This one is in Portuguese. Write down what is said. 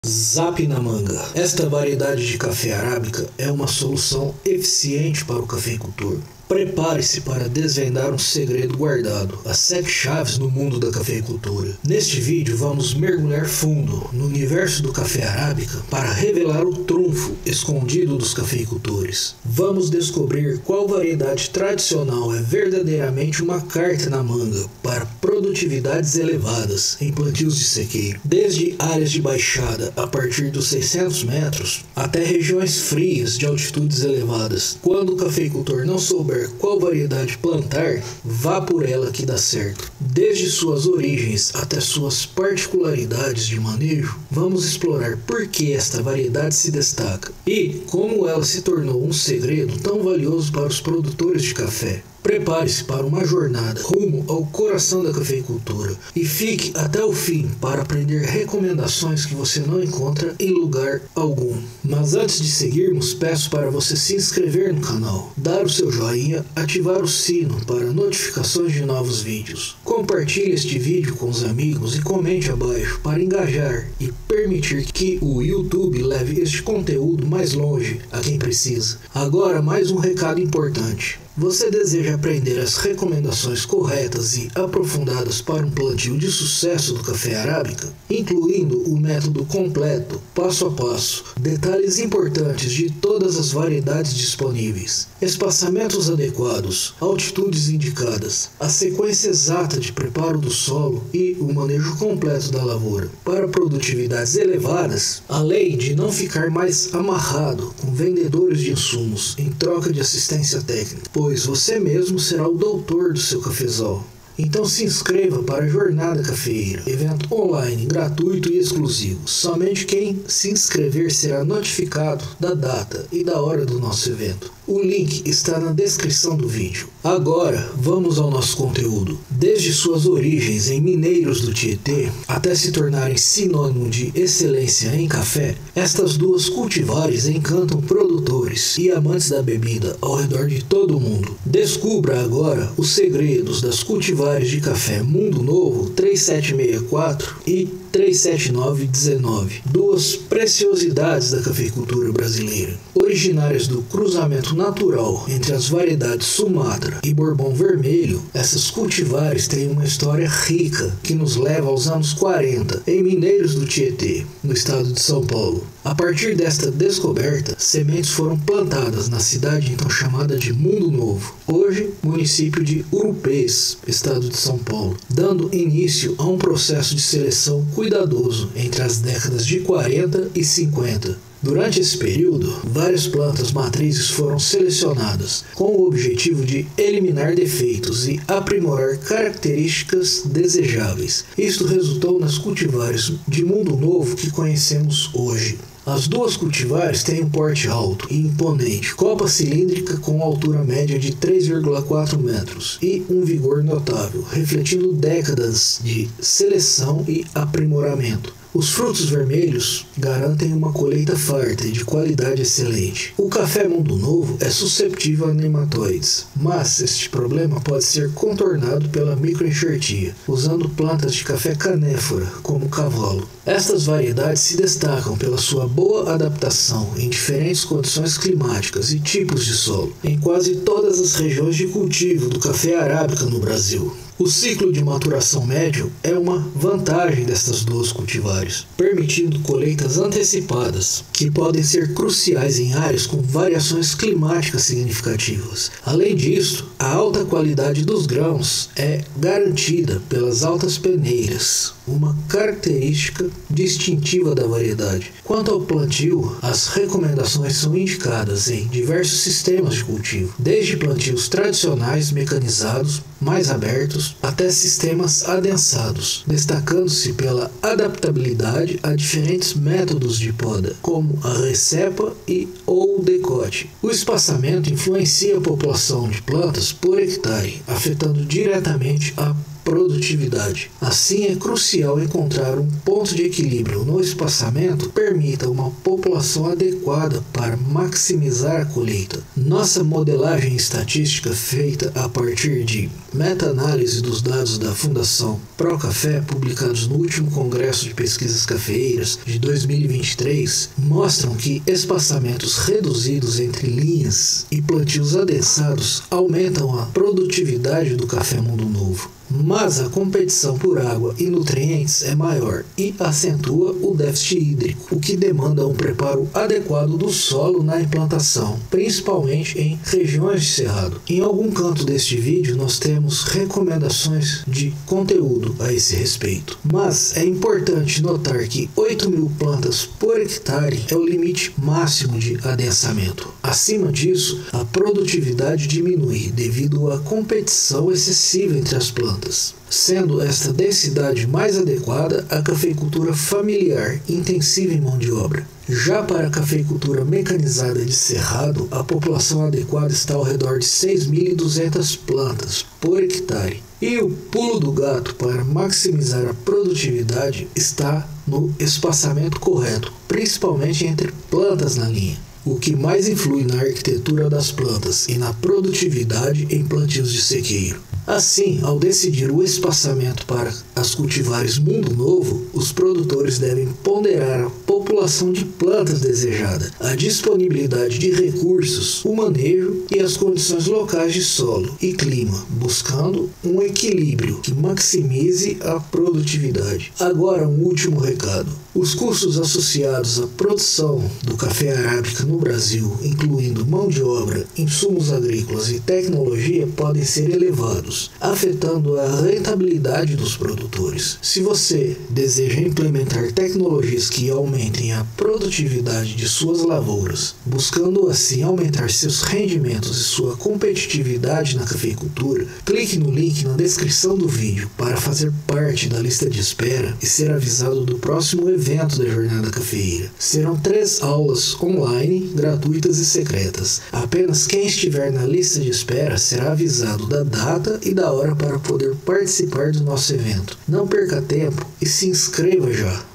Zap na manga. Esta variedade de café arábica é uma solução eficiente para o cafeicultor. Prepare-se para desvendar um segredo guardado, as 7 chaves no mundo da cafeicultura. Neste vídeo vamos mergulhar fundo no universo do café arábica para revelar o trunfo escondido dos cafeicultores. Vamos descobrir qual variedade tradicional é verdadeiramente uma carta na manga para produtividades elevadas em plantios de sequeiro. Desde áreas de baixada a partir dos 600 metros até regiões frias de altitudes elevadas. Quando o cafeicultor não souber qual variedade plantar, vá por ela que dá certo. Desde suas origens até suas particularidades de manejo, vamos explorar por que esta variedade se destaca e como ela se tornou um segredo tão valioso para os produtores de café. Prepare-se para uma jornada rumo ao coração da cafeicultura e fique até o fim para aprender recomendações que você não encontra em lugar algum. Mas antes de seguirmos, peço para você se inscrever no canal, dar o seu joinha, ativar o sino para notificações de novos vídeos. Compartilhe este vídeo com os amigos e comente abaixo para engajar e permitir que o YouTube leve este conteúdo mais longe a quem precisa. Agora mais um recado importante. Você deseja aprender as recomendações corretas e aprofundadas para um plantio de sucesso do café arábica, incluindo o método completo, passo a passo, detalhes importantes de todas as variedades disponíveis, espaçamentos adequados, altitudes indicadas, a sequência exata de preparo do solo e o manejo completo da lavoura para produtividades elevadas, além de não ficar mais amarrado com vendedores de insumos em troca de assistência técnica, pois você mesmo será o doutor do seu cafezal. Então se inscreva para a Jornada Cafeeira, evento online, gratuito e exclusivo. Somente quem se inscrever será notificado da data e da hora do nosso evento. O link está na descrição do vídeo. Agora, vamos ao nosso conteúdo. Desde suas origens em Mineiros do Tietê, até se tornarem sinônimo de excelência em café, estas duas cultivares encantam produtores e amantes da bebida ao redor de todo o mundo. Descubra agora os segredos das cultivares de café Mundo Novo 3764 e 37919, duas preciosidades da cafeicultura brasileira. Originárias do cruzamento natural entre as variedades Sumatra e Bourbon Vermelho, essas cultivares têm uma história rica que nos leva aos anos 40, em Mineiros do Tietê, no estado de São Paulo. A partir desta descoberta, sementes foram plantadas na cidade então chamada de Mundo Novo, hoje município de Urupês, estado de São Paulo, dando início a um processo de seleção cuidadoso entre as décadas de 40 e 50. Durante esse período, várias plantas matrizes foram selecionadas, com o objetivo de eliminar defeitos e aprimorar características desejáveis. Isto resultou nas cultivares de Mundo Novo que conhecemos hoje. As duas cultivares têm um porte alto e imponente, copa cilíndrica com altura média de 3,4 metros e um vigor notável, refletindo décadas de seleção e aprimoramento. Os frutos vermelhos garantem uma colheita farta e de qualidade excelente. O café Mundo Novo é susceptível a nematóides, mas este problema pode ser contornado pela microenxertia, usando plantas de café canéfora como cavalo. Estas variedades se destacam pela sua boa adaptação em diferentes condições climáticas e tipos de solo, em quase todas as regiões de cultivo do café arábica no Brasil. O ciclo de maturação médio é uma vantagem destas duas cultivares, permitindo colheitas antecipadas, que podem ser cruciais em áreas com variações climáticas significativas. Além disso, a alta qualidade dos grãos é garantida pelas altas peneiras, uma característica distintiva da variedade. Quanto ao plantio, as recomendações são indicadas em diversos sistemas de cultivo, desde plantios tradicionais mecanizados, mais abertos, até sistemas adensados, destacando-se pela adaptabilidade a diferentes métodos de poda, como a recepa e ou decote. O espaçamento influencia a população de plantas por hectare, afetando diretamente a produtividade. Assim, é crucial encontrar um ponto de equilíbrio no espaçamento que permita uma população adequada para maximizar a colheita. Nossa modelagem estatística, feita a partir de meta-análise dos dados da Fundação Procafé, publicados no último Congresso de Pesquisas Cafeeiras de 2023, mostram que espaçamentos reduzidos entre linhas e plantios adensados aumentam a produtividade do café Mundo Novo. Mas a competição por água e nutrientes é maior e acentua o déficit hídrico, o que demanda um preparo adequado do solo na implantação, principalmente em regiões de cerrado. Em algum canto deste vídeo nós temos recomendações de conteúdo a esse respeito. Mas é importante notar que 8.000 plantas por hectare é o limite máximo de adensamento. Acima disso, a produtividade diminui devido à competição excessiva entre as plantas, sendo esta densidade mais adequada à cafeicultura familiar, intensiva em mão de obra. Já para a cafeicultura mecanizada de cerrado, a população adequada está ao redor de 6.200 plantas por hectare. E o pulo do gato para maximizar a produtividade está no espaçamento correto, principalmente entre plantas na linha, o que mais influi na arquitetura das plantas e na produtividade em plantios de sequeiro. Assim, ao decidir o espaçamento para as cultivares Mundo Novo, os produtores devem ponderar a população de plantas desejada, a disponibilidade de recursos, o manejo e as condições locais de solo e clima, buscando um equilíbrio que maximize a produtividade. Agora, um último recado. Os custos associados à produção do café arábica no Brasil, incluindo mão de obra, insumos agrícolas e tecnologia, podem ser elevados, afetando a rentabilidade dos produtores. Se você deseja implementar tecnologias que aumentem a produtividade de suas lavouras, buscando assim aumentar seus rendimentos e sua competitividade na cafeicultura, clique no link na descrição do vídeo para fazer parte da lista de espera e ser avisado do próximo evento da Jornada Cafeeira. Serão 3 aulas online, gratuitas e secretas. Apenas quem estiver na lista de espera será avisado da data e da hora para poder participar do nosso evento. Não perca tempo e se inscreva já!